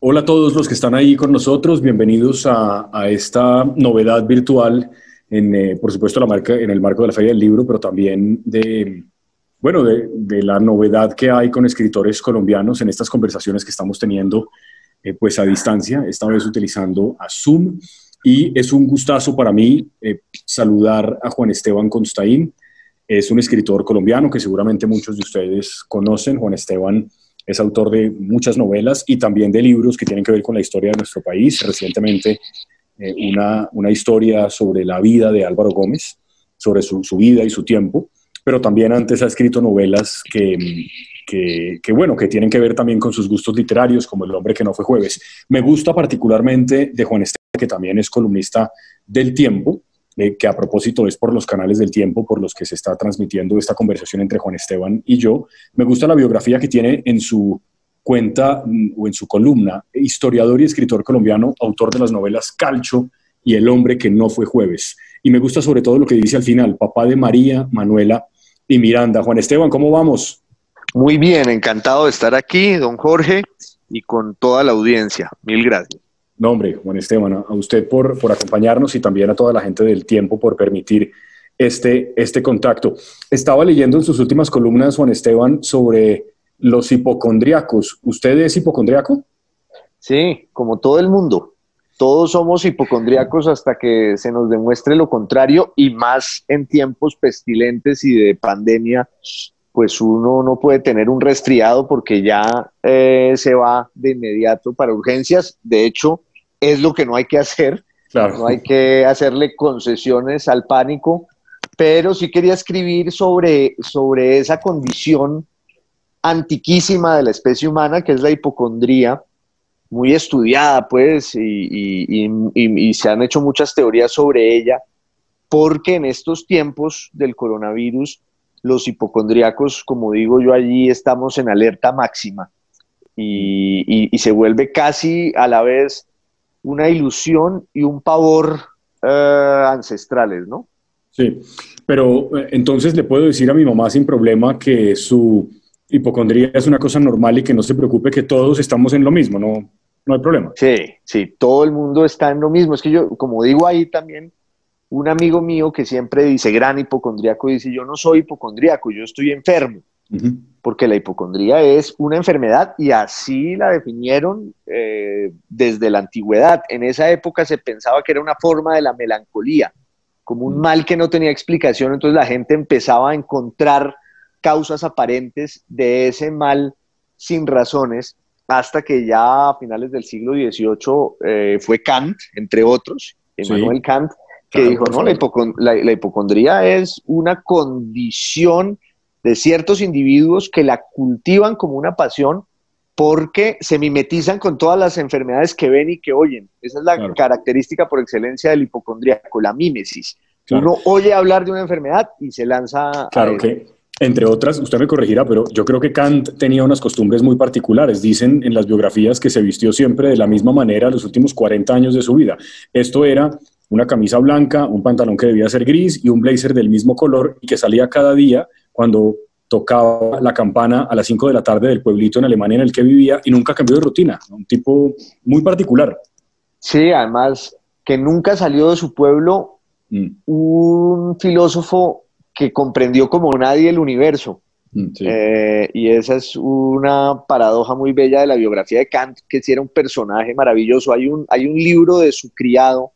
Hola a todos los que están ahí con nosotros, bienvenidos a esta novedad virtual, por supuesto en el marco de la Feria del Libro, pero también de la novedad que hay con escritores colombianos en estas conversaciones que estamos teniendo pues a distancia, esta vez utilizando a Zoom. Y es un gustazo para mí saludar a Juan Esteban Constaín. Es un escritor colombiano que seguramente muchos de ustedes conocen. Juan Esteban es autor de muchas novelas y también de libros que tienen que ver con la historia de nuestro país. Recientemente, una historia sobre la vida de Álvaro Gómez, sobre su vida y su tiempo, pero también antes ha escrito novelas que tienen que ver también con sus gustos literarios, como El hombre que no fue jueves. Me gusta particularmente de Juan Esteban, que también es columnista del Tiempo, que a propósito es por los canales del Tiempo por los que se está transmitiendo esta conversación entre Juan Esteban y yo. Me gusta la biografía que tiene en su cuenta o en su columna: historiador y escritor colombiano, autor de las novelas Calcho y El hombre que no fue jueves. Y me gusta sobre todo lo que dice al final: papá de María, Manuela y Miranda. Juan Esteban, ¿cómo vamos? Muy bien, encantado de estar aquí, don Jorge, y con toda la audiencia. Mil gracias. No, hombre, Juan Esteban, a usted por acompañarnos y también a toda la gente del Tiempo por permitir este contacto. Estaba leyendo en sus últimas columnas, Juan Esteban, sobre los hipocondríacos. ¿Usted es hipocondríaco? Sí, como todo el mundo. Todos somos hipocondríacos hasta que se nos demuestre lo contrario, y más en tiempos pestilentes y de pandemia, pues uno no puede tener un resfriado porque ya se va de inmediato para urgencias. De hecho, es lo que no hay que hacer. Claro. No hay que hacerle concesiones al pánico, pero sí quería escribir sobre esa condición antiquísima de la especie humana, que es la hipocondría, muy estudiada, pues, y se han hecho muchas teorías sobre ella, porque en estos tiempos del coronavirus, los hipocondríacos, como digo yo allí, estamos en alerta máxima y se vuelve casi a la vez una ilusión y un pavor ancestrales, ¿no? Sí, pero entonces le puedo decir a mi mamá sin problema que su hipocondría es una cosa normal y que no se preocupe, que todos estamos en lo mismo, no hay problema. Sí, sí, todo el mundo está en lo mismo. Es que yo, como digo ahí también, un amigo mío que siempre dice, gran hipocondríaco, dice: yo no soy hipocondríaco, yo estoy enfermo. Uh-huh. Porque la hipocondría es una enfermedad y así la definieron desde la antigüedad. En esa época se pensaba que era una forma de la melancolía, como un mal que no tenía explicación. Entonces la gente empezaba a encontrar causas aparentes de ese mal sin razones, hasta que ya a finales del siglo XVIII fue Kant, entre otros, Emmanuel Sí, Kant, que claro, dijo: por no, favor. la hipocondría es una condición de ciertos individuos que la cultivan como una pasión porque se mimetizan con todas las enfermedades que ven y que oyen. Esa es la Claro, característica por excelencia del hipocondríaco, la mímesis. claro. Uno oye hablar de una enfermedad y se lanza a Claro eso. que, entre otras, usted me corregirá, pero yo creo que Kant tenía unas costumbres muy particulares. Dicen en las biografías que se vistió siempre de la misma manera los últimos 40 años de su vida. Esto era una camisa blanca, un pantalón que debía ser gris y un blazer del mismo color, y que salía cada día cuando tocaba la campana a las 5 de la tarde del pueblito en Alemania en el que vivía, y nunca cambió de rutina. Un tipo muy particular. Sí, además que nunca salió de su pueblo, Mm, un filósofo que comprendió como nadie el universo. sí, Y esa es una paradoja muy bella de la biografía de Kant, que sí era un personaje maravilloso. Hay un libro de su criado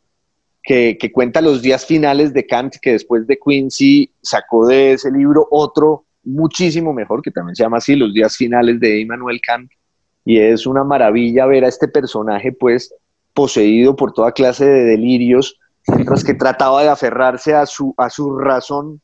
que cuenta los días finales de Kant, que después de Quincy sacó de ese libro otro muchísimo mejor, que también se llama así, Los días finales de Immanuel Kant. Y es una maravilla ver a este personaje, pues, poseído por toda clase de delirios, mientras que trataba de aferrarse a su razón,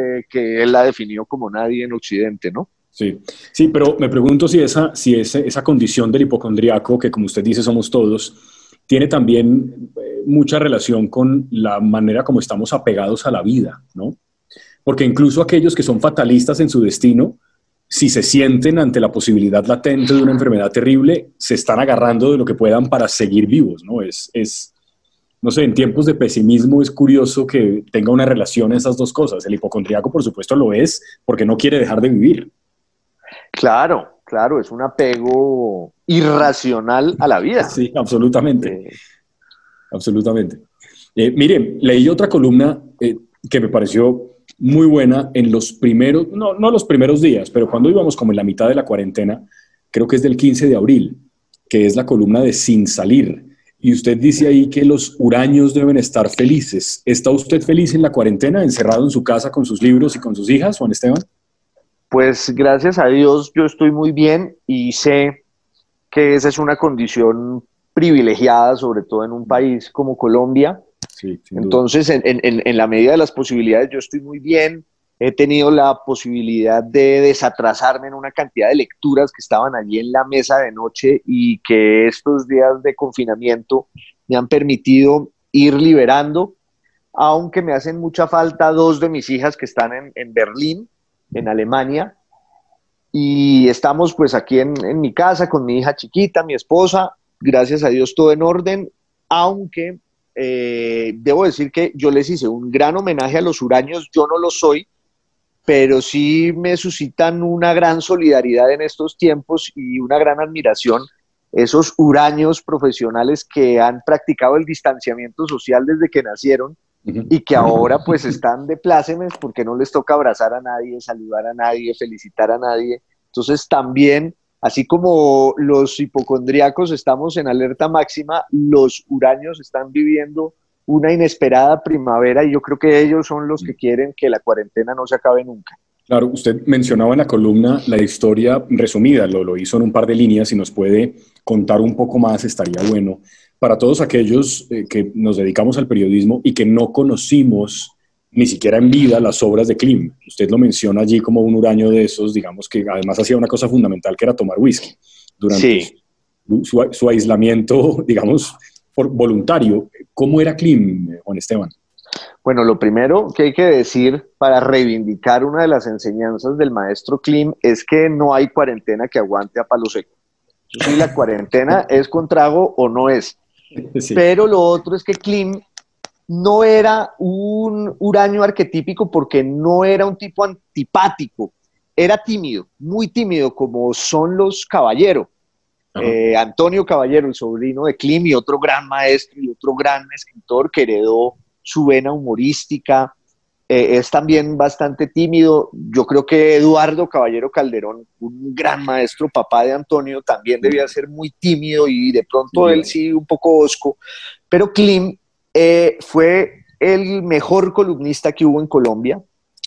que él la definió como nadie en Occidente, ¿no? sí, sí, pero me pregunto si esa condición del hipocondriaco, que como usted dice somos todos, tiene también mucha relación con la manera como estamos apegados a la vida, ¿no? Porque incluso aquellos que son fatalistas en su destino, si se sienten ante la posibilidad latente de una enfermedad terrible, se están agarrando de lo que puedan para seguir vivos, ¿no? No sé, en tiempos de pesimismo es curioso que tenga una relación esas dos cosas. El hipocondriaco, por supuesto, lo es porque no quiere dejar de vivir. Claro, claro, es un apego irracional a la vida. Sí, absolutamente, Eh, absolutamente. Mire, leí otra columna que me pareció muy buena en los primeros, no los primeros días, pero cuando íbamos como en la mitad de la cuarentena, creo que es del 15 de abril, que es la columna de Sin Salir. Y usted dice ahí que los huraños deben estar felices. ¿Está usted feliz en la cuarentena, encerrado en su casa con sus libros y con sus hijas, Juan Esteban? pues gracias a Dios yo estoy muy bien y sé que esa es una condición privilegiada, sobre todo en un país como Colombia. Sí, sin duda. Entonces, en la medida de las posibilidades, yo estoy muy bien. He tenido la posibilidad de desatrasarme en una cantidad de lecturas que estaban allí en la mesa de noche y que estos días de confinamiento me han permitido ir liberando, aunque me hacen mucha falta dos de mis hijas que están en Berlín, en Alemania, y estamos pues aquí en mi casa con mi hija chiquita, mi esposa, gracias a Dios todo en orden, aunque debo decir que yo les hice un gran homenaje a los huraños, yo no lo soy, pero sí me suscitan una gran solidaridad en estos tiempos y una gran admiración esos huraños profesionales que han practicado el distanciamiento social desde que nacieron Ujú. y que ahora pues están de plácemes porque no les toca abrazar a nadie, saludar a nadie, felicitar a nadie. Entonces también, así como los hipocondríacos estamos en alerta máxima, los huraños están viviendo una inesperada primavera y yo creo que ellos son los que quieren que la cuarentena no se acabe nunca. Claro, usted mencionaba en la columna la historia resumida, lo hizo en un par de líneas, si nos puede contar un poco más, estaría bueno. Para todos aquellos que nos dedicamos al periodismo y que no conocimos ni siquiera en vida las obras de Klim, usted lo menciona allí como un huraño de esos, digamos que además hacía una cosa fundamental que era tomar whisky durante Sí, su aislamiento, digamos, por voluntario. ¿Cómo era Klim, Juan Esteban? bueno, lo primero que hay que decir para reivindicar una de las enseñanzas del maestro Klim es que no hay cuarentena que aguante a palo seco. Eso sí, la cuarentena es con trago o no es. Sí, Pero lo otro es que Klim no era un huraño arquetípico porque no era un tipo antipático, era tímido, muy tímido, como son los Caballero. ajá, Antonio Caballero, el sobrino de Klim y otro gran maestro y otro gran escritor que heredó su vena humorística, es también bastante tímido. Yo creo que Eduardo Caballero Calderón, un gran maestro, papá de Antonio, también debía ser muy tímido y de sin pronto él duda. sí un poco hosco, pero Klim fue el mejor columnista que hubo en Colombia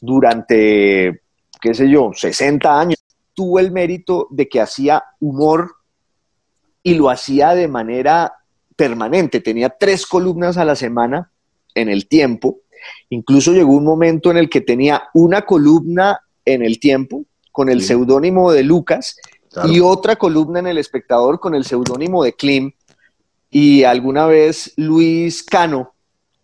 durante, qué sé yo, 60 años. Tuvo el mérito de que hacía humor y lo hacía de manera permanente. Tenía 3 columnas a la semana en El Tiempo. Incluso llegó un momento en el que tenía una columna en El Tiempo con el Sí, seudónimo de Lucas y claro. otra columna en El Espectador con el seudónimo de Klim. Y alguna vez Luis Cano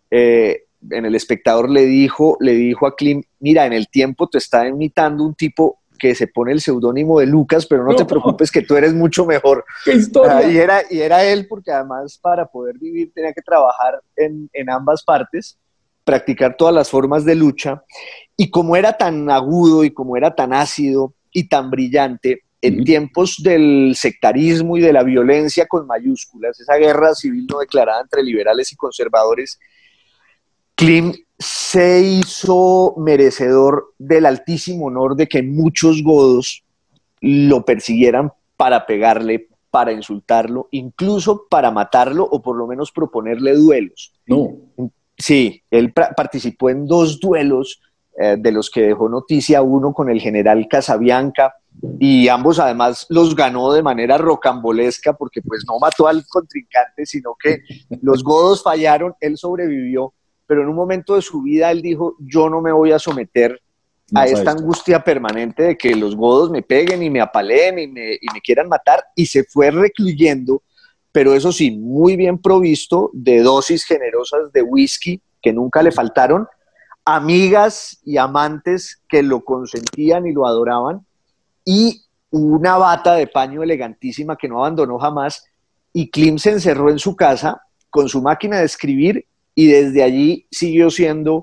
en El Espectador le dijo a Klim, mira, en El Tiempo te está imitando un tipo que se pone el seudónimo de Lucas, pero no te No, preocupes que tú eres mucho mejor. qué historia. Y era él porque además para poder vivir tenía que trabajar en ambas partes, practicar todas las formas de lucha. Y como era tan agudo y como era tan ácido y tan brillante, en Ujú. tiempos del sectarismo y de la violencia con mayúsculas, esa guerra civil no declarada entre liberales y conservadores, Klim se hizo merecedor del altísimo honor de que muchos godos lo persiguieran para pegarle, para insultarlo, incluso para matarlo o por lo menos proponerle duelos. No, Sí, él participó en 2 duelos de los que dejó noticia, uno con el general Casabianca, y ambos además los ganó de manera rocambolesca porque pues no mató al contrincante, sino que los godos fallaron, él sobrevivió, pero en un momento de su vida él dijo, yo no me voy a someter a más a esta esto. angustia permanente de que los godos me peguen y me apaleen y me quieran matar, y se fue recluyendo, pero eso sí, muy bien provisto de dosis generosas de whisky que nunca le faltaron, amigas y amantes que lo consentían y lo adoraban, y una bata de paño elegantísima que no abandonó jamás, y Klim se encerró en su casa con su máquina de escribir y desde allí siguió siendo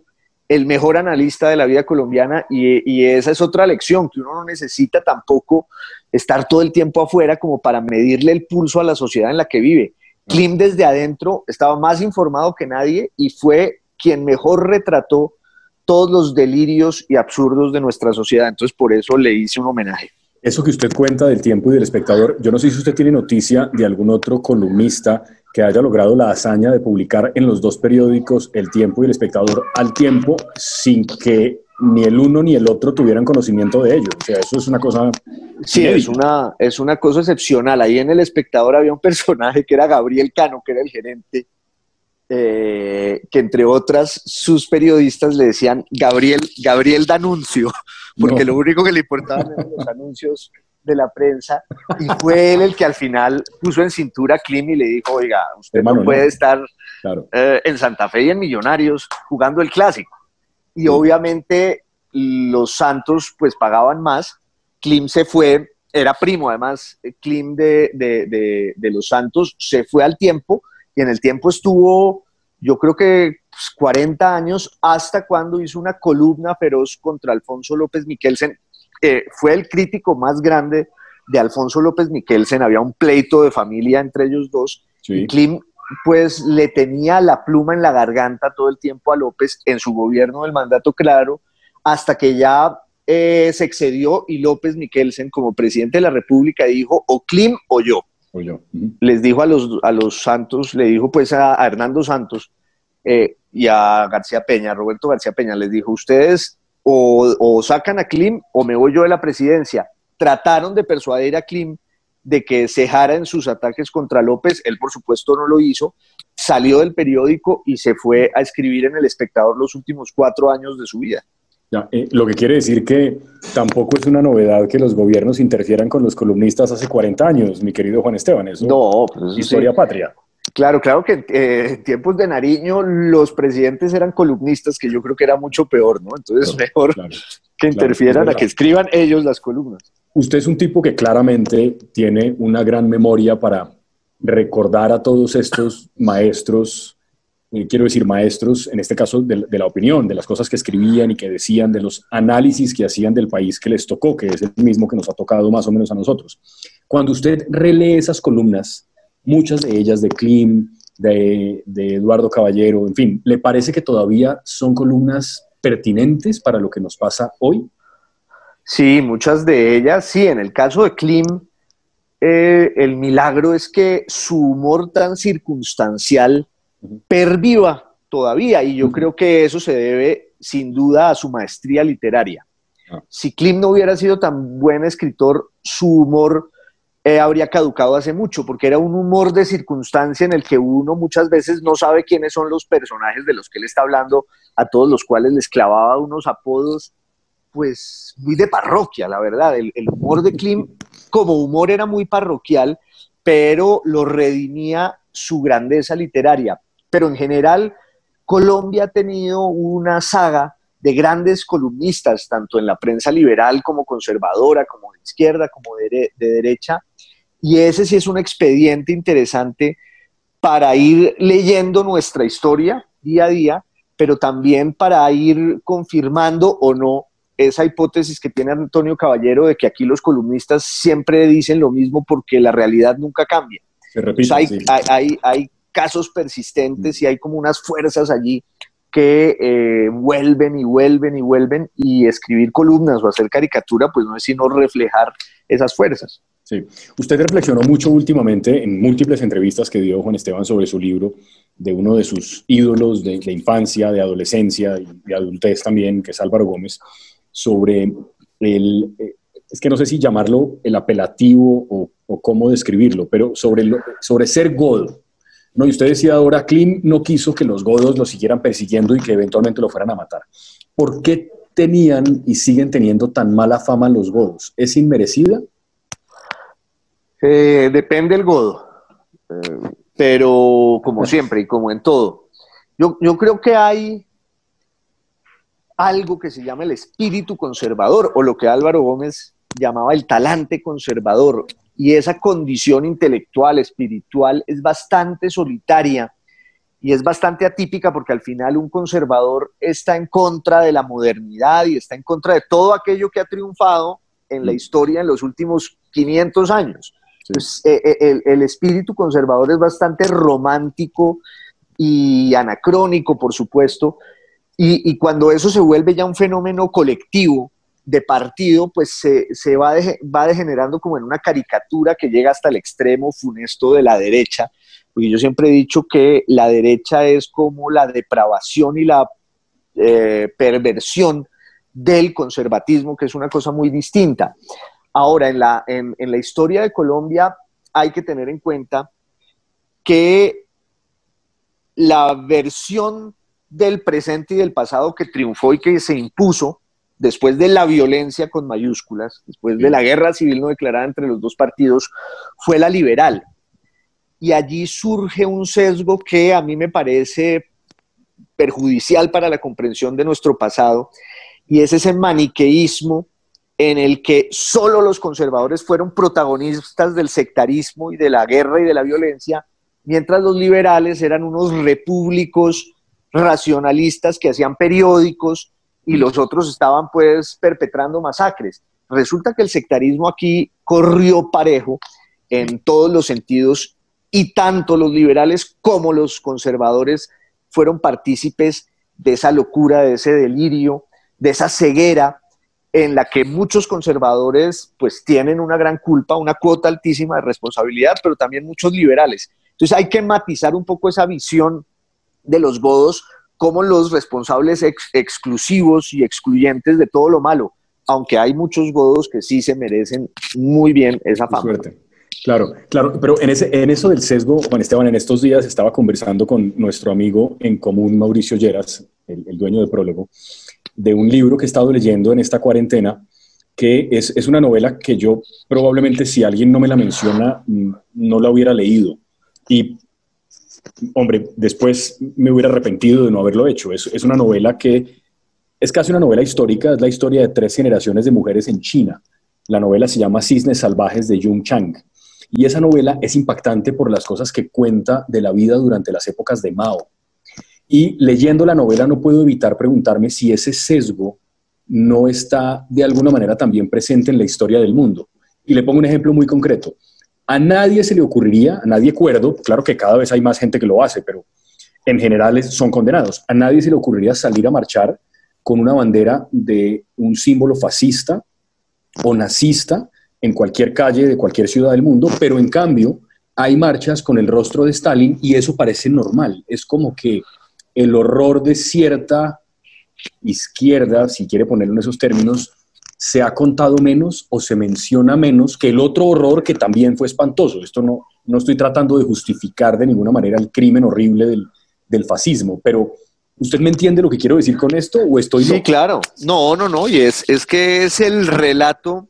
el mejor analista de la vida colombiana, y esa es otra lección, que uno no necesita tampoco estar todo el tiempo afuera como para medirle el pulso a la sociedad en la que vive. Klim desde adentro estaba más informado que nadie y fue quien mejor retrató todos los delirios y absurdos de nuestra sociedad. Entonces, por eso le hice un homenaje. Eso que usted cuenta del Tiempo y del Espectador, yo no sé si usted tiene noticia de algún otro columnista que haya logrado la hazaña de publicar en los dos periódicos, El Tiempo y El Espectador, al tiempo, sin que ni el uno ni el otro tuvieran conocimiento de ello. O sea, eso es una cosa... Sí, es una cosa excepcional. Ahí en El Espectador había un personaje que era Gabriel Cano, que era el gerente, que entre otras sus periodistas le decían Gabriel Danuncio, porque lo único que le importaban eran los anuncios de la prensa, y fue él el que al final puso en cintura a Klim y le dijo, oiga, usted no puede estar en Santa Fe y en Millonarios jugando el clásico. Y obviamente los Santos pues pagaban más. Klim se fue, era primo además, Klim de los Santos, se fue al Tiempo, y en el Tiempo estuvo, yo creo que 40 años, hasta cuando hizo una columna feroz contra Alfonso López Miquelsen. Fue el crítico más grande de Alfonso López Miquelsen, había un pleito de familia entre ellos dos, y Klim pues le tenía la pluma en la garganta todo el tiempo a López en su gobierno del mandato claro, hasta que ya se excedió y López Miquelsen como presidente de la República dijo o Klim o yo. Les dijo a los Santos, le dijo pues a Hernando Santos y a García Peña, Roberto García Peña, les dijo, ustedes o sacan a Klim o me voy yo de la presidencia. Trataron de persuadir a Klim de que cejara en sus ataques contra López, él por supuesto no lo hizo, salió del periódico y se fue a escribir en El Espectador los últimos 4 años de su vida. Ya, lo que quiere decir que tampoco es una novedad que los gobiernos interfieran con los columnistas hace 40 años, mi querido Juan Esteban. Eso no, pues eso historia sí. Patria. Claro que en tiempos de Nariño los presidentes eran columnistas, que yo creo que era mucho peor, ¿no? Entonces mejor que interfieran a que escriban ellos las columnas. Usted es un tipo que claramente tiene una gran memoria para recordar a todos estos maestros, quiero decir maestros, en este caso de la opinión, de las cosas que escribían y que decían, de los análisis que hacían del país que les tocó, que es el mismo que nos ha tocado más o menos a nosotros. Cuando usted relee esas columnas, muchas de ellas de Klim, de Eduardo Caballero, en fin, ¿le parece que todavía son columnas pertinentes para lo que nos pasa hoy? Sí, muchas de ellas, sí. En el caso de Klim, el milagro es que su humor tan circunstancial perviva todavía, y yo creo que eso se debe sin duda a su maestría literaria. Si Klim no hubiera sido tan buen escritor, su humor habría caducado hace mucho, porque era un humor de circunstancia en el que uno muchas veces no sabe quiénes son los personajes de los que él está hablando, a todos los cuales les clavaba unos apodos pues muy de parroquia, la verdad. El humor de Klim como humor era muy parroquial, pero lo redimía su grandeza literaria. Pero en general, Colombia ha tenido una saga de grandes columnistas, tanto en la prensa liberal como conservadora, como de izquierda, como de derecha, y ese sí es un expediente interesante para ir leyendo nuestra historia día a día, pero también para ir confirmando o no esa hipótesis que tiene Antonio Caballero de que aquí los columnistas siempre dicen lo mismo porque la realidad nunca cambia. Se repite, o sea, hay casos persistentes y hay como unas fuerzas allí que vuelven y vuelven y vuelven, y escribir columnas o hacer caricatura pues no es sino reflejar esas fuerzas. Sí. Usted reflexionó mucho últimamente en múltiples entrevistas que dio Juan Esteban sobre su libro, de uno de sus ídolos de infancia, de adolescencia y de adultez también, que es Álvaro Gómez, sobre es que no sé si llamarlo el apelativo o cómo describirlo, pero sobre ser godo, ¿no? Y usted decía ahora, Klim no quiso que los godos lo siguieran persiguiendo y que eventualmente lo fueran a matar. ¿Por qué tenían y siguen teniendo tan mala fama los godos? ¿Es inmerecida? Depende del godo, pero como siempre y como en todo, yo creo que hay algo que se llama el espíritu conservador, o lo que Álvaro Gómez llamaba el talante conservador, y esa condición intelectual, espiritual, es bastante solitaria y es bastante atípica porque al final un conservador está en contra de la modernidad y está en contra de todo aquello que ha triunfado en la historia en los últimos 500 años. Sí. Entonces, el espíritu conservador es bastante romántico y anacrónico, por supuesto, y cuando eso se vuelve ya un fenómeno colectivo de partido, pues se va degenerando como en una caricatura que llega hasta el extremo funesto de la derecha, porque yo siempre he dicho que la derecha es como la depravación y la perversión del conservatismo, que es una cosa muy distinta. Ahora, en la historia de Colombia hay que tener en cuenta que la versión del presente y del pasado que triunfó y que se impuso después de la violencia con mayúsculas, después de la guerra civil no declarada entre los dos partidos, fue la liberal. Y allí surge un sesgo que a mí me parece perjudicial para la comprensión de nuestro pasado, y es ese maniqueísmo en el que solo los conservadores fueron protagonistas del sectarismo y de la guerra y de la violencia, mientras los liberales eran unos repúblicos racionalistas que hacían periódicos y los otros estaban pues perpetrando masacres. Resulta que el sectarismo aquí corrió parejo en todos los sentidos y tanto los liberales como los conservadores fueron partícipes de esa locura, de ese delirio, de esa ceguera en la que muchos conservadores pues tienen una gran culpa, una cuota altísima de responsabilidad, pero también muchos liberales. Entonces hay que matizar un poco esa visión de los godos como los responsables exclusivos y excluyentes de todo lo malo, aunque hay muchos godos que sí se merecen muy bien esa fama. Suerte. Claro, claro, pero en eso del sesgo, Juan Esteban, en estos días estaba conversando con nuestro amigo en común, Mauricio Lleras, el dueño de Prólogo, de un libro que he estado leyendo en esta cuarentena, que es una novela que yo probablemente, si alguien no me la menciona, no la hubiera leído. Y, hombre, después me hubiera arrepentido de no haberlo hecho. Es una novela que es casi una novela histórica, es la historia de 3 generaciones de mujeres en China. La novela se llama Cisnes Salvajes de Jung Chang. Y esa novela es impactante por las cosas que cuenta de la vida durante las épocas de Mao. Y leyendo la novela no puedo evitar preguntarme si ese sesgo no está de alguna manera también presente en la historia del mundo. Y le pongo un ejemplo muy concreto. A nadie se le ocurriría, a nadie cuerdo, claro que cada vez hay más gente que lo hace, pero en general son condenados. A nadie se le ocurriría salir a marchar con una bandera de un símbolo fascista o nazista en cualquier calle de cualquier ciudad del mundo, pero en cambio hay marchas con el rostro de Stalin y eso parece normal. Es como que el horror de cierta izquierda, si quiere ponerlo en esos términos, se ha contado menos o se menciona menos que el otro horror que también fue espantoso. Esto no estoy tratando de justificar de ninguna manera el crimen horrible del fascismo, pero ¿usted me entiende lo que quiero decir con esto o estoy loco? Sí, claro. No, y es que es el relato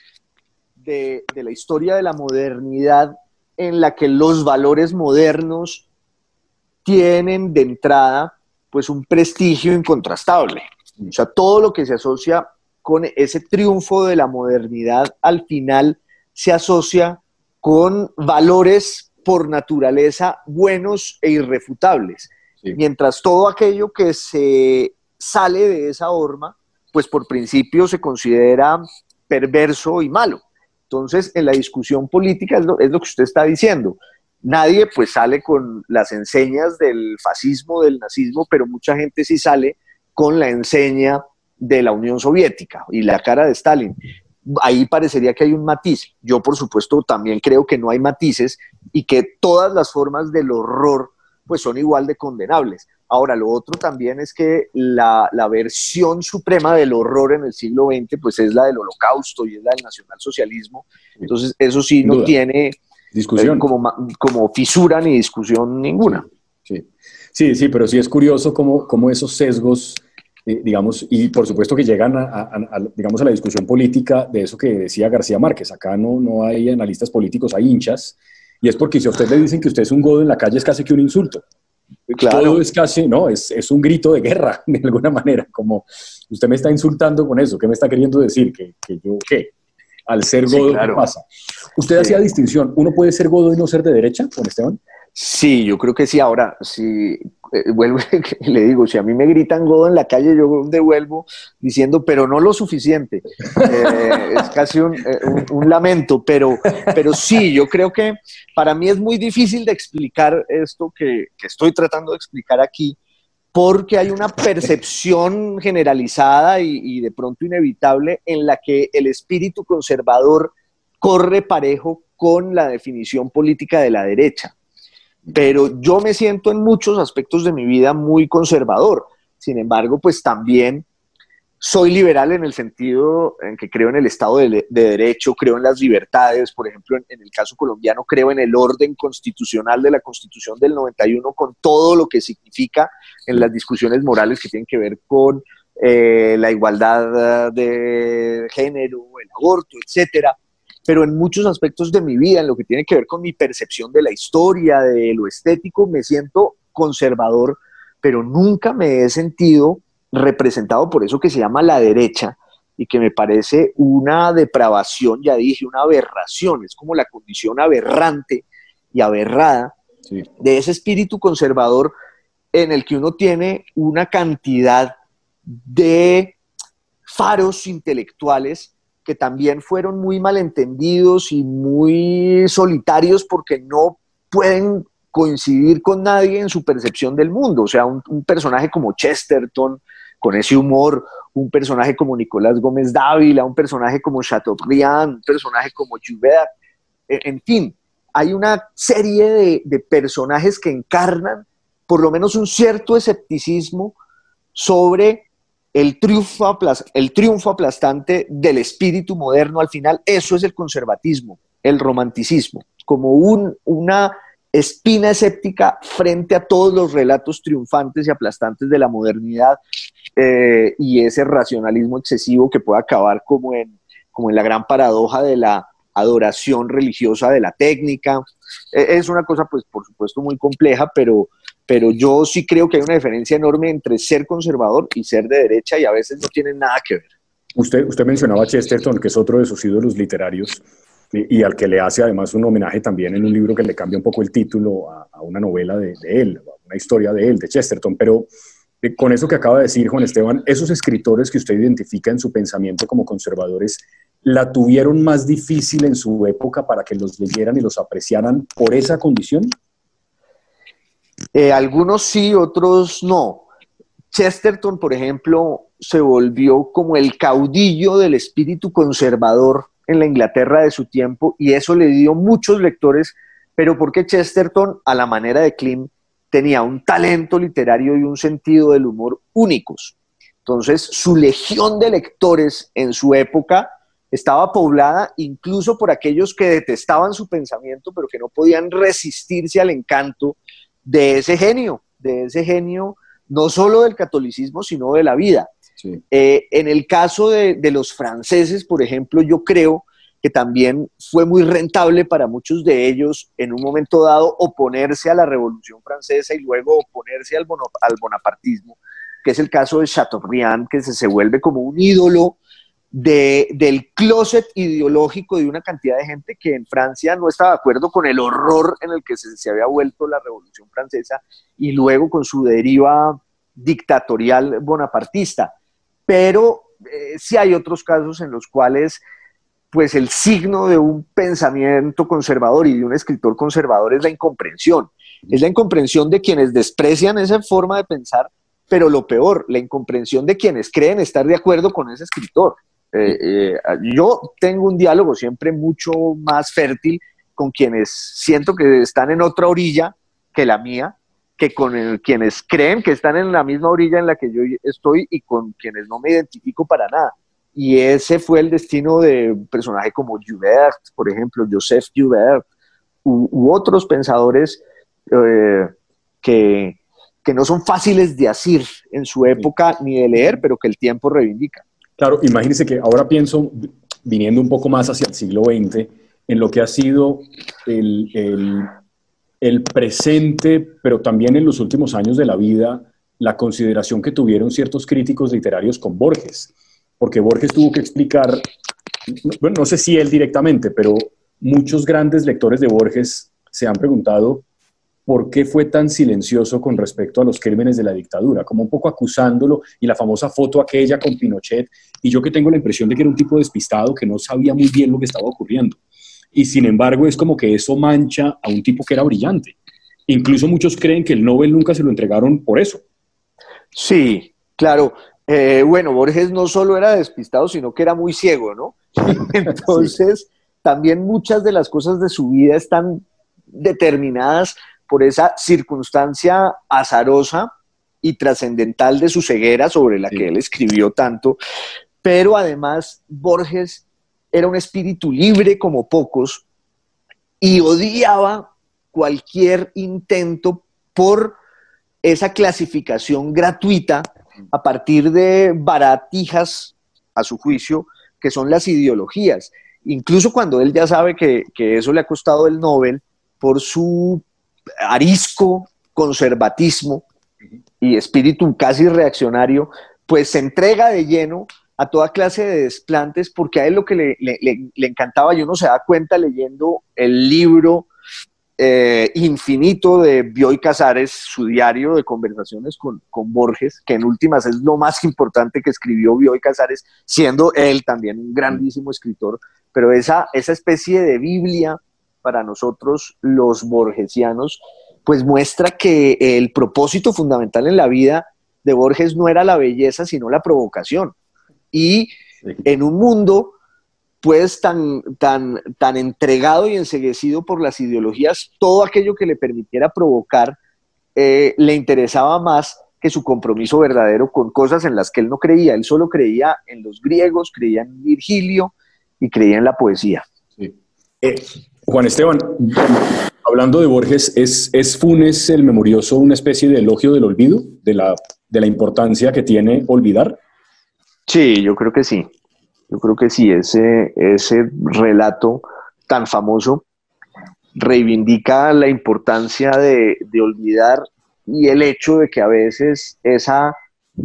de la historia de la modernidad en la que los valores modernos tienen de entrada pues un prestigio incontrastable. O sea, todo lo que se asocia con ese triunfo de la modernidad al final se asocia con valores por naturaleza buenos e irrefutables. Sí. Mientras todo aquello que se sale de esa horma, pues por principio se considera perverso y malo. Entonces, en la discusión política es lo que usted está diciendo. Nadie pues sale con las enseñas del fascismo, del nazismo, pero mucha gente sí sale con la enseña de la Unión Soviética y la cara de Stalin. Ahí parecería que hay un matiz. Yo, por supuesto, también creo que no hay matices y que todas las formas del horror pues son igual de condenables. Ahora, lo otro también es que la versión suprema del horror en el siglo XX pues es la del Holocausto y es la del nacionalsocialismo. Entonces, eso sí no tiene discusión, como fisura ni discusión ninguna. Sí, pero sí es curioso cómo esos sesgos, digamos, y por supuesto que llegan digamos, a la discusión política de eso que decía García Márquez. Acá no hay analistas políticos, hay hinchas, y es porque si a usted le dicen que usted es un godo en la calle es casi que un insulto. Claro. Todo es casi, no, es un grito de guerra, de alguna manera, como usted me está insultando con eso, ¿qué me está queriendo decir? ¿Que yo qué? Al ser godo, sí, claro. ¿Qué pasa? Usted hacía distinción, ¿uno puede ser godo y no ser de derecha, Juan Esteban? Sí, yo creo que sí. Ahora, si vuelvo y le digo, si a mí me gritan godo en la calle, yo devuelvo diciendo, pero no lo suficiente. Es casi un lamento, pero sí, yo creo que para mí es muy difícil de explicar esto que estoy tratando de explicar aquí, porque hay una percepción generalizada y de pronto inevitable en la que el espíritu conservador corre parejo con la definición política de la derecha. Pero yo me siento en muchos aspectos de mi vida muy conservador. Sin embargo, pues también soy liberal en el sentido en que creo en el Estado de Derecho, creo en las libertades, por ejemplo, en el caso colombiano, creo en el orden constitucional de la Constitución del 91 con todo lo que significa en las discusiones morales que tienen que ver con la igualdad de género, el aborto, etcétera. Pero en muchos aspectos de mi vida, en lo que tiene que ver con mi percepción de la historia, de lo estético, me siento conservador, pero nunca me he sentido representado por eso que se llama la derecha y que me parece una depravación, ya dije, una aberración, es como la condición aberrante y aberrada Sí. de ese espíritu conservador en el que uno tiene una cantidad de faros intelectuales que también fueron muy malentendidos y muy solitarios porque no pueden coincidir con nadie en su percepción del mundo. O sea, un personaje como Chesterton, con ese humor, un personaje como Nicolás Gómez Dávila, un personaje como Chateaubriand, un personaje como Joubert, en fin, hay una serie de personajes que encarnan por lo menos un cierto escepticismo sobre el triunfo aplastante del espíritu moderno. Al final, eso es el conservatismo, el romanticismo, como una espina escéptica frente a todos los relatos triunfantes y aplastantes de la modernidad y ese racionalismo excesivo que puede acabar como en la gran paradoja de la adoración religiosa de la técnica. Es una cosa, pues, por supuesto, muy compleja, pero yo sí creo que hay una diferencia enorme entre ser conservador y ser de derecha y a veces no tienen nada que ver. Usted mencionaba a Chesterton, que es otro de sus ídolos literarios, y al que le hace además un homenaje también en un libro que le cambia un poco el título a una novela de él, a una historia de él, de Chesterton. Pero con eso que acaba de decir Juan Esteban, esos escritores que usted identifica en su pensamiento como conservadores, ¿la tuvieron más difícil en su época para que los leyeran y los apreciaran por esa condición? Algunos sí, otros no. Chesterton, por ejemplo, se volvió como el caudillo del espíritu conservador en la Inglaterra de su tiempo y eso le dio muchos lectores, pero porque Chesterton, a la manera de Klim, tenía un talento literario y un sentido del humor únicos. Entonces, su legión de lectores en su época estaba poblada incluso por aquellos que detestaban su pensamiento, pero que no podían resistirse al encanto de ese genio no solo del catolicismo, sino de la vida. Sí. En el caso de los franceses, por ejemplo, yo creo que también fue muy rentable para muchos de ellos en un momento dado oponerse a la Revolución Francesa y luego oponerse al bonapartismo, que es el caso de Chateaubriand, que se vuelve como un ídolo del closet ideológico de una cantidad de gente que en Francia no estaba de acuerdo con el horror en el que se había vuelto la Revolución Francesa y luego con su deriva dictatorial bonapartista. Pero sí hay otros casos en los cuales pues el signo de un pensamiento conservador y de un escritor conservador es la incomprensión. Es la incomprensión de quienes desprecian esa forma de pensar, pero lo peor, la incomprensión de quienes creen estar de acuerdo con ese escritor. Yo tengo un diálogo siempre mucho más fértil con quienes siento que están en otra orilla que la mía, que con quienes creen que están en la misma orilla en la que yo estoy y con quienes no me identifico para nada. Y ese fue el destino de un personaje como Joubert, por ejemplo, Joseph Joubert, u otros pensadores que no son fáciles de asir en su época ni de leer, pero que el tiempo reivindica. Claro, imagínense que ahora pienso, viniendo un poco más hacia el siglo XX, en lo que ha sido el presente, pero también en los últimos años de la vida, la consideración que tuvieron ciertos críticos literarios con Borges, porque Borges tuvo que explicar, bueno, no sé si él directamente, pero muchos grandes lectores de Borges se han preguntado por qué fue tan silencioso con respecto a los crímenes de la dictadura, como un poco acusándolo, y la famosa foto aquella con Pinochet, y yo que tengo la impresión de que era un tipo despistado que no sabía muy bien lo que estaba ocurriendo. Y sin embargo es como que eso mancha a un tipo que era brillante. Incluso muchos creen que el Nobel nunca se lo entregaron por eso. Sí, claro. Bueno, Borges no solo era despistado, sino que era muy ciego, ¿no? Sí, Entonces, también muchas de las cosas de su vida están determinadas por esa circunstancia azarosa y trascendental de su ceguera sobre la que sí, él escribió tanto, pero además Borges era un espíritu libre como pocos y odiaba cualquier intento por esa clasificación gratuita a partir de baratijas, a su juicio, que son las ideologías. Incluso cuando él ya sabe que eso le ha costado el Nobel por su arisco conservatismo y espíritu casi reaccionario, pues se entrega de lleno a toda clase de desplantes porque a él lo que le encantaba, y uno se da cuenta leyendo el libro infinito de Bioy Casares, su diario de conversaciones con Borges, que en últimas es lo más importante que escribió Bioy Casares, siendo él también un grandísimo escritor, pero esa especie de Biblia para nosotros los borgesianos, pues muestra que el propósito fundamental en la vida de Borges no era la belleza, sino la provocación. Y sí. en un mundo pues tan entregado y enseguecido por las ideologías, todo aquello que le permitiera provocar le interesaba más que su compromiso verdadero con cosas en las que él no creía. Él solo creía en los griegos, creía en Virgilio y creía en la poesía. Sí. Juan Esteban, hablando de Borges, ¿es Funes el Memorioso una especie de elogio del olvido, de la importancia que tiene olvidar? Sí, yo creo que sí. Yo creo que sí, ese relato tan famoso reivindica la importancia de olvidar y el hecho de que a veces esa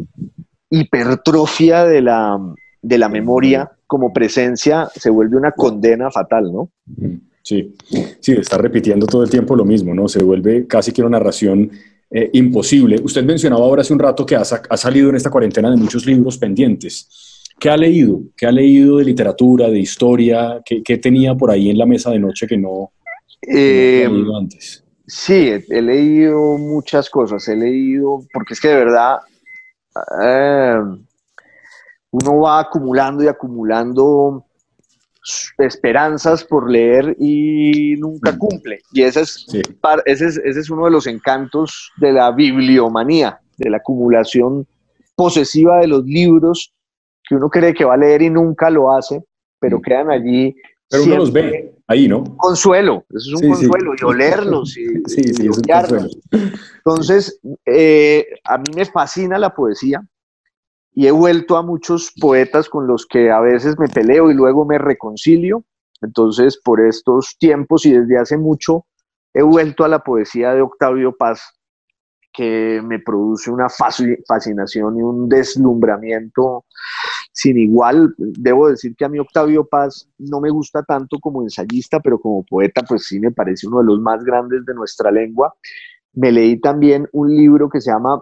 hipertrofia de la De la memoria. memoria como presencia se vuelve una condena fatal, ¿no? Sí, sí, está repitiendo todo el tiempo lo mismo, ¿no? Se vuelve casi que una narración imposible. Usted mencionaba ahora hace un rato que ha salido en esta cuarentena de muchos libros pendientes. ¿Qué ha leído? ¿Qué ha leído de literatura, de historia? ¿Qué tenía por ahí en la mesa de noche que no había Eh, leído antes? sí, he leído muchas cosas, he leído, porque es que de verdad eh, uno va acumulando y acumulando esperanzas por leer y nunca Mm, cumple. Y sí, ese es uno de los encantos de la bibliomanía, de la acumulación posesiva de los libros que uno cree que va a leer y nunca lo hace, pero mm. quedan allí Pero uno los siempre ve ahí, ¿no? consuelo, eso es un Sí, sí, consuelo, y olerlos sí, sí, y es un consuelo. odiarlos. Sí. Entonces, a mí me fascina la poesía, y he vuelto a muchos poetas con los que a veces me peleo y luego me reconcilio. Entonces, por estos tiempos y desde hace mucho, he vuelto a la poesía de Octavio Paz, que me produce una fascinación y un deslumbramiento sin igual. Debo decir que a mí Octavio Paz no me gusta tanto como ensayista, pero como poeta, pues sí me parece uno de los más grandes de nuestra lengua. Me leí también un libro que se llama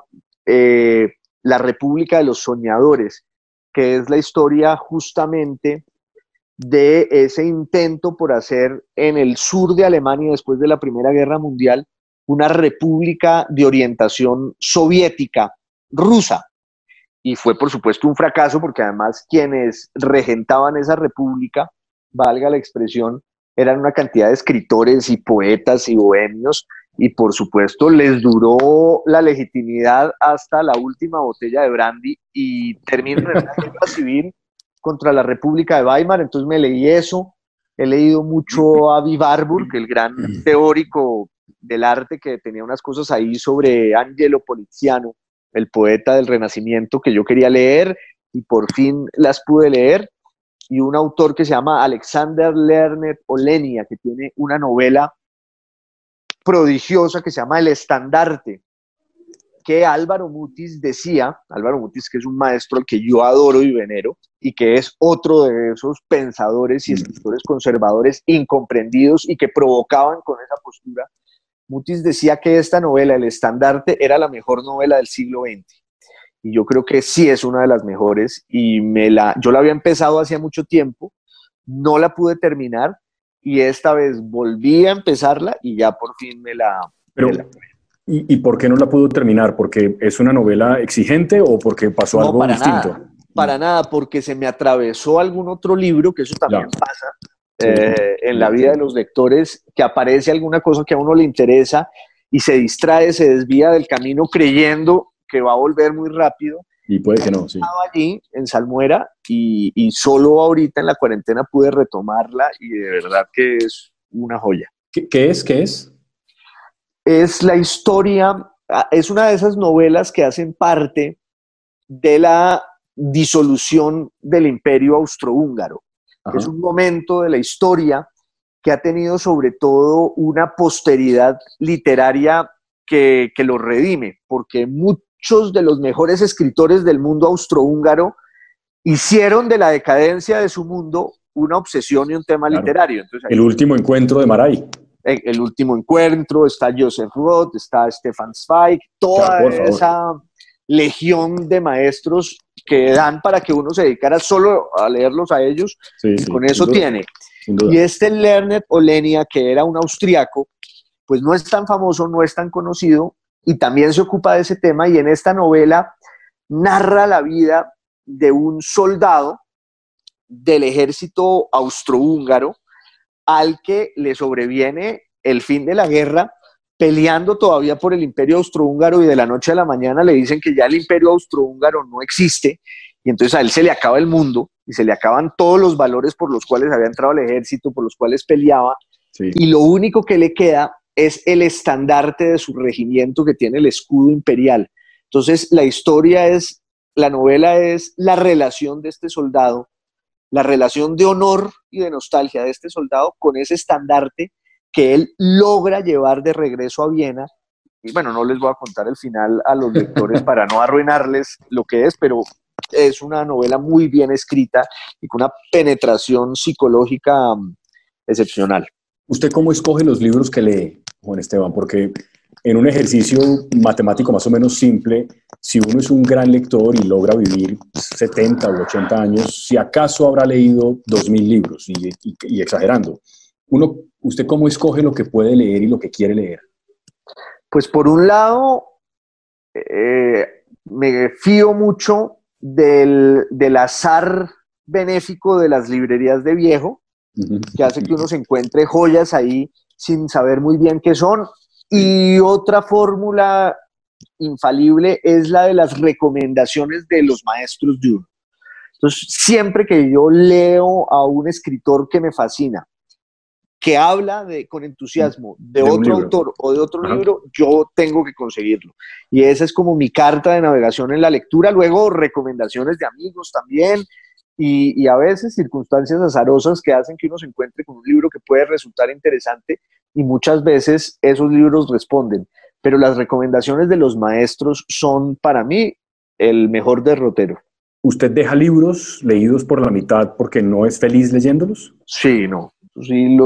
La República de los Soñadores, que es la historia justamente de ese intento por hacer en el sur de Alemania, después de la Primera Guerra Mundial, una república de orientación soviética rusa. Y fue, por supuesto, un fracaso porque además quienes regentaban esa república, valga la expresión, eran una cantidad de escritores y poetas y bohemios, y por supuesto les duró la legitimidad hasta la última botella de brandy y terminan en una guerra civil contra la República de Weimar. Entonces me leí eso, he leído mucho a Avi Warburg, el gran teórico del arte, que tenía unas cosas ahí sobre Angelo Poliziano, el poeta del Renacimiento, que yo quería leer y por fin las pude leer, y un autor que se llama Alexander Lerner Olenia, que tiene una novela prodigiosa que se llama El Estandarte, que Álvaro Mutis decía, Álvaro Mutis, que es un maestro al que yo adoro y venero, y que es otro de esos pensadores y escritores conservadores incomprendidos y que provocaban con esa postura, Mutis decía que esta novela, El Estandarte, era la mejor novela del siglo XX. Y yo creo que sí es una de las mejores. Y yo la había empezado hacía mucho tiempo, no la pude terminar, y esta vez volví a empezarla y ya por fin Pero, ¿y por qué no la pudo terminar? ¿Porque es una novela exigente o porque pasó No, algo para distinto? nada, para nada, porque se me atravesó algún otro libro, que eso también Ya. pasa Sí, en la vida de los lectores, que aparece alguna cosa que a uno le interesa y se distrae, se desvía del camino creyendo que va a volver muy rápido. y puede que no, sí. Estaba allí en Salmuera y solo ahorita en la cuarentena pude retomarla y de verdad que es una joya. ¿Qué es? ¿Qué es? Es la historia, es una de esas novelas que hacen parte de la disolución del Imperio Austrohúngaro. Ajá. Es un momento de la historia que ha tenido sobre todo una posteridad literaria que lo redime, porque muchos de los mejores escritores del mundo austrohúngaro hicieron de la decadencia de su mundo una obsesión y un tema Claro. literario. Entonces, El último encuentro de Maray. El último encuentro, está Joseph Roth, está Stefan Zweig, toda Claro, por favor. esa legión de maestros que dan para que uno se dedicara solo a leerlos a ellos, Sí, y sí, con sin eso duda, tiene. sin duda. Y este Lernet Olenia, que era un austriaco, pues no es tan famoso, no es tan conocido, y también se ocupa de ese tema, y en esta novela narra la vida de un soldado del ejército austrohúngaro al que le sobreviene el fin de la guerra, peleando todavía por el Imperio Austrohúngaro, y de la noche a la mañana le dicen que ya el Imperio Austrohúngaro no existe, y entonces a él se le acaba el mundo y se le acaban todos los valores por los cuales había entrado al ejército, por los cuales peleaba, Sí. y lo único que le queda es el estandarte de su regimiento, que tiene el escudo imperial. Entonces la novela es la relación de este soldado, la relación de honor y de nostalgia de este soldado con ese estandarte que él logra llevar de regreso a Viena. Y bueno, no les voy a contar el final a los lectores para no arruinarles lo que es, pero es una novela muy bien escrita y con una penetración psicológica excepcional. ¿Usted cómo escoge los libros que lee, Juan Esteban? Porque en un ejercicio matemático más o menos simple, si uno es un gran lector y logra vivir 70 u 80 años, si acaso habrá leído 2000 libros, y exagerando. ¿Usted cómo escoge lo que puede leer y lo que quiere leer? Pues por un lado, me fío mucho del azar benéfico de las librerías de viejo, que hace que uno se encuentre joyas ahí sin saber muy bien qué son. Y otra fórmula infalible es la de las recomendaciones de los maestros de uno. Entonces, siempre que yo leo a un escritor que me fascina, que habla con entusiasmo de otro autor o de otro libro, yo tengo que conseguirlo. Y esa es como mi carta de navegación en la lectura. Luego, recomendaciones de amigos también, y a veces circunstancias azarosas que hacen que uno se encuentre con un libro que puede resultar interesante, y muchas veces esos libros responden. Pero las recomendaciones de los maestros son para mí el mejor derrotero. ¿Usted deja libros leídos por la mitad porque no es feliz leyéndolos? Sí, no. Sí,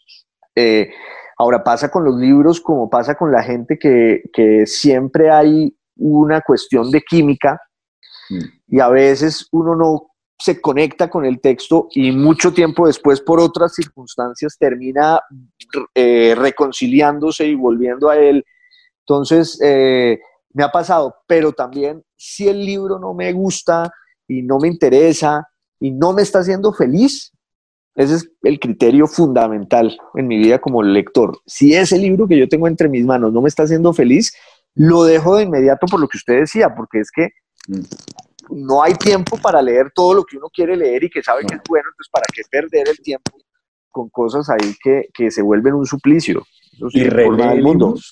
ahora pasa con los libros como pasa con la gente, que siempre hay una cuestión de química, y a veces uno no se conecta con el texto y mucho tiempo después, por otras circunstancias, termina reconciliándose y volviendo a él. Entonces, me ha pasado, pero también si el libro no me gusta y no me interesa y no me está haciendo feliz, ese es el criterio fundamental en mi vida como lector. Si ese libro que yo tengo entre mis manos no me está haciendo feliz, lo dejo de inmediato, por lo que usted decía, porque es que no hay tiempo para leer todo lo que uno quiere leer y que sabe que es bueno. Entonces, ¿para qué perder el tiempo con cosas ahí que se vuelven un suplicio? Eso sí, ¿Y relee libros?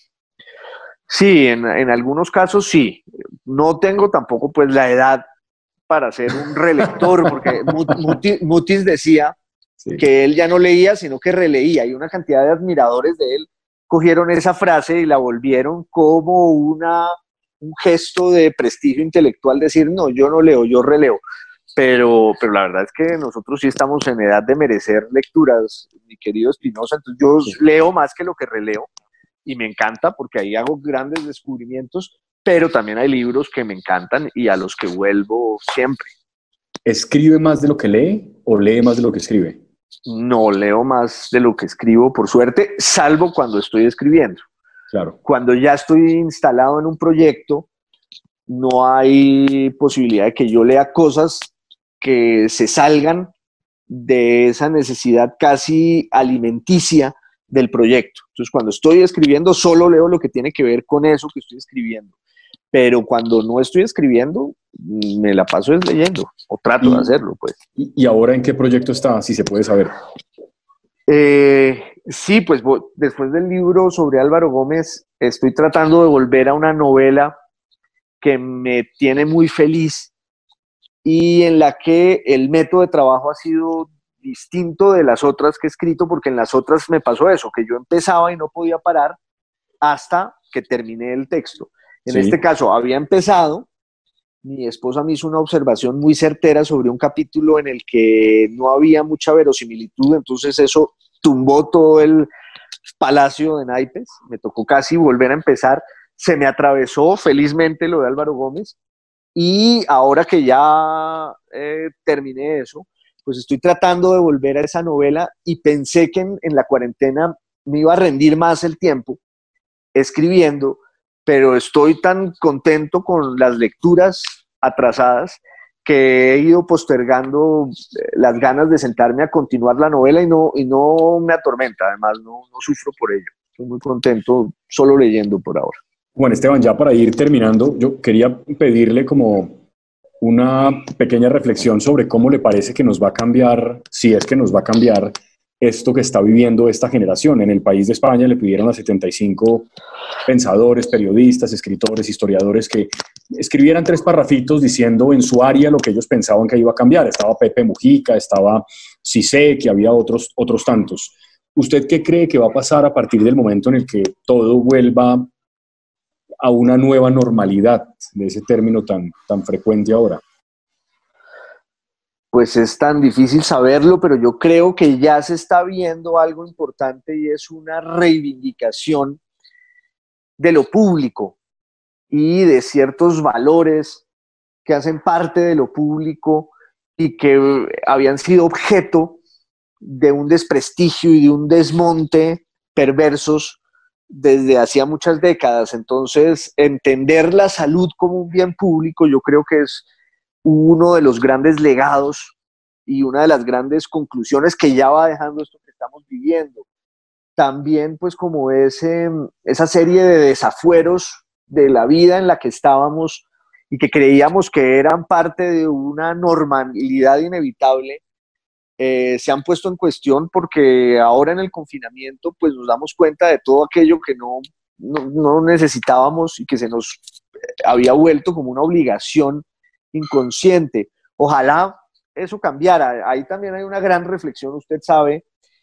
Sí, en algunos casos sí. No tengo tampoco pues la edad para ser un relector, porque Mutis decía que él ya no leía, sino que releía, y una cantidad de admiradores de él cogieron esa frase y la volvieron como un gesto de prestigio intelectual, decir, no, yo no leo, yo releo. Pero la verdad es que nosotros sí estamos en edad de merecer lecturas, mi querido Espinosa. Entonces yo leo más que lo que releo, y me encanta porque ahí hago grandes descubrimientos, pero también hay libros que me encantan y a los que vuelvo siempre. ¿Escribe más de lo que lee o lee más de lo que escribe? No leo más de lo que escribo, por suerte, salvo cuando estoy escribiendo. Claro. Cuando ya estoy instalado en un proyecto, no hay posibilidad de que yo lea cosas que se salgan de esa necesidad casi alimenticia del proyecto. Entonces, cuando estoy escribiendo, solo leo lo que tiene que ver con eso que estoy escribiendo. Pero cuando no estoy escribiendo, me la paso leyendo, o trato de hacerlo, pues. ¿Y ahora en qué proyecto está, si se puede saber? Sí, pues después del libro sobre Álvaro Gómez, estoy tratando de volver a una novela que me tiene muy feliz y en la que el método de trabajo ha sido distinto de las otras que he escrito, porque en las otras me pasó eso, que yo empezaba y no podía parar hasta que terminé el texto. En este caso, había empezado, mi esposa me hizo una observación muy certera sobre un capítulo en el que no había mucha verosimilitud, entonces eso tumbó todo el palacio de naipes, me tocó casi volver a empezar, se me atravesó felizmente lo de Álvaro Gómez, y ahora que ya terminé eso, pues estoy tratando de volver a esa novela y pensé que en la cuarentena me iba a rendir más el tiempo escribiendo, pero estoy tan contento con las lecturas atrasadas que he ido postergando las ganas de sentarme a continuar la novela y no me atormenta, además no sufro por ello. Estoy muy contento solo leyendo por ahora. Bueno, Esteban, ya para ir terminando, yo quería pedirle como una pequeña reflexión sobre cómo le parece que nos va a cambiar, si es que nos va a cambiar esto que está viviendo esta generación. En el país de España le pidieron a 75 pensadores, periodistas, escritores, historiadores que escribieran 3 parrafitos diciendo en su área lo que ellos pensaban que iba a cambiar. Estaba Pepe Mujica, estaba Cissé, que había otros tantos. ¿Usted qué cree que va a pasar a partir del momento en el que todo vuelva a una nueva normalidad, de ese término tan frecuente ahora? Pues es tan difícil saberlo, pero yo creo que ya se está viendo algo importante y es una reivindicación de lo público y de ciertos valores que hacen parte de lo público y que habían sido objeto de un desprestigio y de un desmonte perversos desde hacía muchas décadas. Entonces, entender la salud como un bien público, yo creo que es uno de los grandes legados y una de las grandes conclusiones que ya va dejando esto que estamos viviendo. También, pues, como esa serie de desafueros de la vida en la que estábamos y que creíamos que eran parte de una normalidad inevitable, se han puesto en cuestión porque ahora en el confinamiento pues nos damos cuenta de todo aquello que no necesitábamos y que se nos había vuelto como una obligación inconsciente. Ojalá eso cambiara. Ahí también hay una gran reflexión, usted sabe,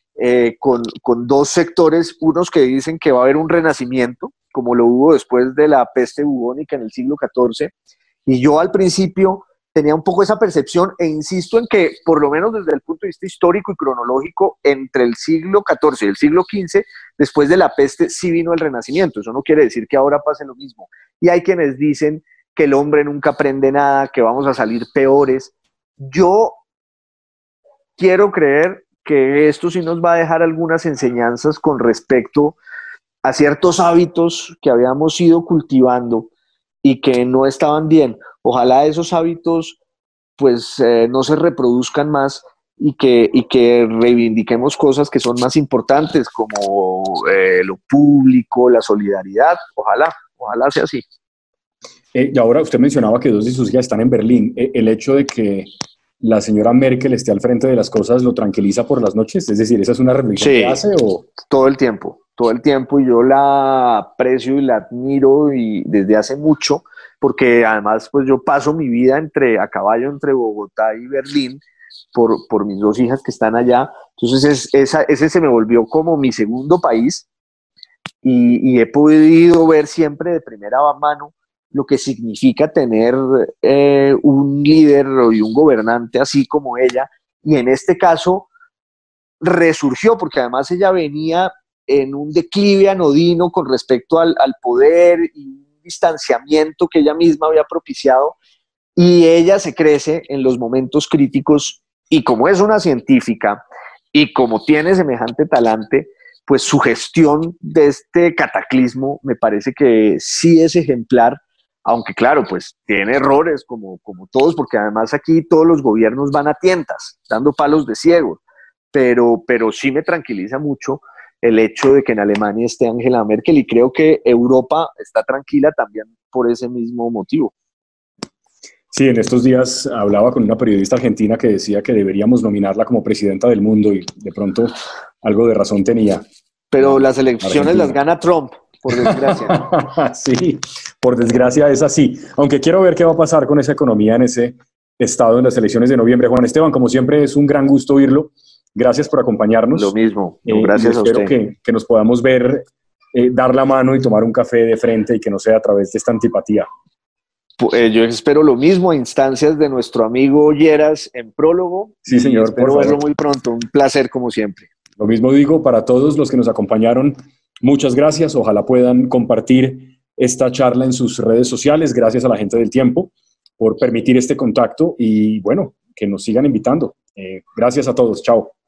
con 2 sectores, unos que dicen que va a haber un renacimiento, como lo hubo después de la peste bubónica en el siglo XIV, y yo al principio tenía un poco esa percepción e insisto en que, por lo menos desde el punto de vista histórico y cronológico, entre el siglo XIV y el siglo XV, después de la peste sí vino el renacimiento. Eso no quiere decir que ahora pase lo mismo. Y hay quienes dicen que el hombre nunca aprende nada, que vamos a salir peores. Yo quiero creer que esto sí nos va a dejar algunas enseñanzas con respecto a ciertos hábitos que habíamos ido cultivando y que no estaban bien. Ojalá esos hábitos pues no se reproduzcan más y que reivindiquemos cosas que son más importantes como lo público, la solidaridad. Ojalá sea así. Y ahora usted mencionaba que 2 de sus hijas están en Berlín. ¿El hecho de que la señora Merkel esté al frente de las cosas lo tranquiliza por las noches? Es decir, ¿esa es una reflexión que hace? ¿O? Todo el tiempo, y yo la aprecio y la admiro y desde hace mucho, porque además pues yo paso mi vida a caballo entre Bogotá y Berlín por mis 2 hijas que están allá. Entonces ese se me volvió como mi segundo país y he podido ver siempre de primera mano lo que significa tener un líder y un gobernante así como ella, y en este caso resurgió, porque además ella venía en un declive anodino con respecto al poder y un distanciamiento que ella misma había propiciado, y ella se crece en los momentos críticos, y como es una científica y como tiene semejante talante, pues su gestión de este cataclismo me parece que sí es ejemplar, aunque claro, pues tiene errores como todos, porque además aquí todos los gobiernos van a tientas, dando palos de ciego, pero sí me tranquiliza mucho el hecho de que en Alemania esté Angela Merkel, y creo que Europa está tranquila también por ese mismo motivo. Sí, en estos días hablaba con una periodista argentina que decía que deberíamos nominarla como presidenta del mundo y de pronto algo de razón tenía Pero la las elecciones las Argentina. gana Trump, por desgracia. Sí, por desgracia es así. Aunque quiero ver qué va a pasar con esa economía en ese estado en las elecciones de noviembre. Juan Esteban, como siempre, es un gran gusto oírlo. Gracias por Lo acompañarnos mismo, no, y gracias a espero usted. que nos podamos ver, dar la mano y tomar un café de frente y que no sea a través de esta antipatía. Yo espero lo mismo a instancias de nuestro amigo Lleras en Prólogo, Sí, y señor, por espero verlo favor. muy pronto. Un placer como siempre. Lo mismo digo para todos los que nos acompañaron. Muchas gracias. Ojalá puedan compartir esta charla en sus redes sociales. Gracias a la gente del Tiempo por permitir este contacto y bueno, que nos sigan invitando. Gracias a todos. Chao.